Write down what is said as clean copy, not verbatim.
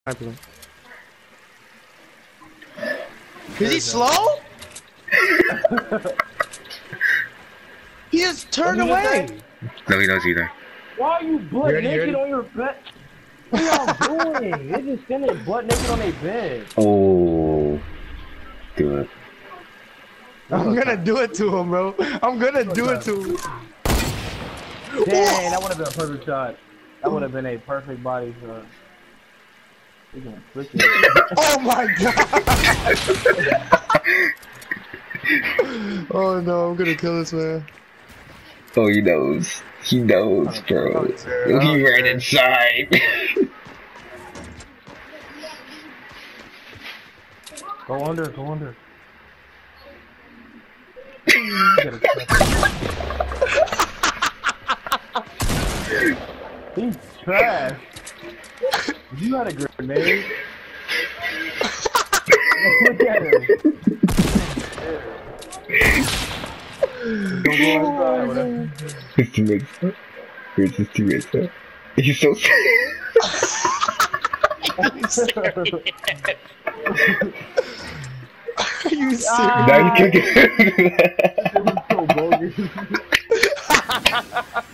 Is he slow? He just turned away. No, he knows either. Why are you butt naked on your bed? What y'all doing? They just standing butt naked on their bed. Oh, do it. I'm gonna do it to him, bro. I'm gonna do it to him. Dang, that would have been a perfect shot. That would have been a perfect body shot. He's gonna flick it. Oh my god! Oh no, I'm gonna kill this man. Oh, he knows. He knows, bro. He right inside. Go under, go under. He's trash. You had a grenade. Look at him. Don't go outside. His teammates. Where's his teammates at? He's so sad. Are you serious? Now you can get So bogus.